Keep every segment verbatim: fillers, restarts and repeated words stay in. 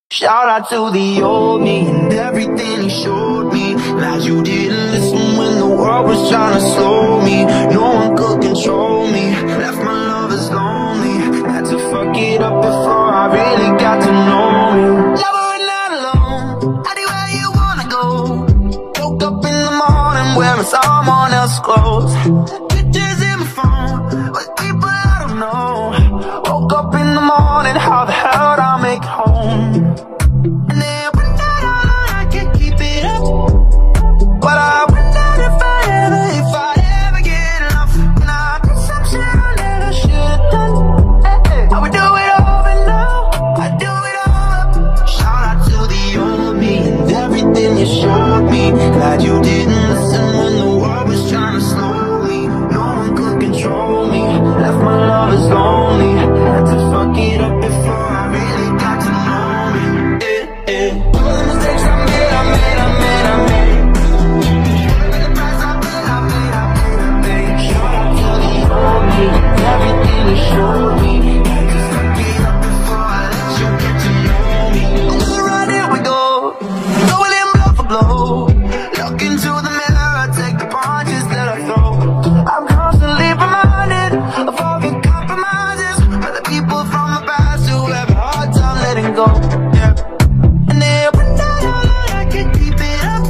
Shout out to the old me and everything he showed me. Glad you didn't listen when the world was trying to slow me. No one could control me, left my lovers lonely. Had to fuck it up before I really got to know you. Never not alone, anywhere you wanna go. Woke up in the morning wearing someone else's clothes. Pictures in my phone with people I don't know. Woke up in the morning, how the hell did I make it home? And then one night I can't keep it up, but I wondered if I ever, if I ever get enough. When I did some shit I never should've done, hey, hey. I would do it over now, I'd do it all up. Shout out to the old me and everything you showed me. Glad you didn't listen when the world was trying to slow me. No one could control me, left my lovers lonely. Had to fuck it up before I really got to know me. Yeah, yeah. All the mistakes I made, I made, I made, I made. The price I paid, I paid, I paid, I paid. Shout out to the old me, everything you showed me. Had to fuck it up before I let you get to know me. So right here we go, going in blow for blow. Look into the mirror, take the punches that I throw. I'm constantly reminded of all the compromises, by the people from the past who have a hard time letting go. Yeah. And then one night I can't keep it up,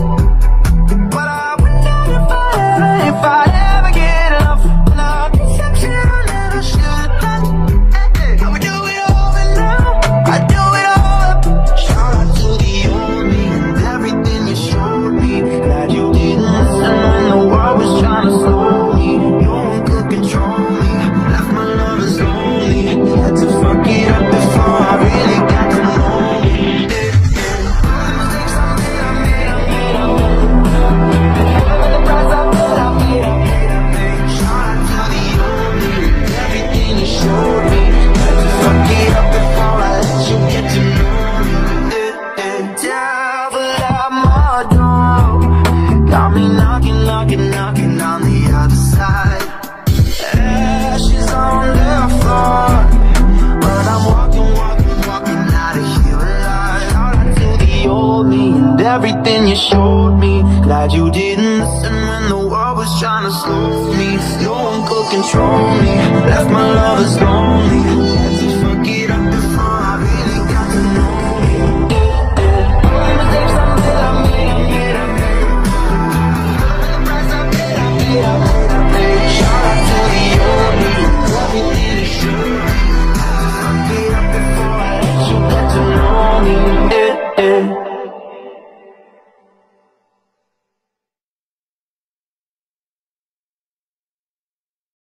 but I wonder if I ever, if I ever get enough. When I did some shit I never should've done, hey, hey. I would do it over now, I'd do it all up. Shout out to the old me and everything you showed me. Glad you didn't listen when the world was trying to slow me. No one could control me, left my lovers lonely. Had to fuck it up before I really got to know me. Yeah, yeah. All the mistakes I made, I made, I made, I made. The price I paid, I paid, I paid, I paid. Shout out to the old me and everything you showed me. Had to fuck it up before I let you get to know me. Yeah, yeah. Devil at my door, got me knocking, knocking, knocking on the other side. Ashes on the floor, but I'm walking, walking, walking out of here alive. Shout out to the old me and everything you showed me. Glad you didn't listen when the world was trying to slow me. No one could control me, left my lovers lonely.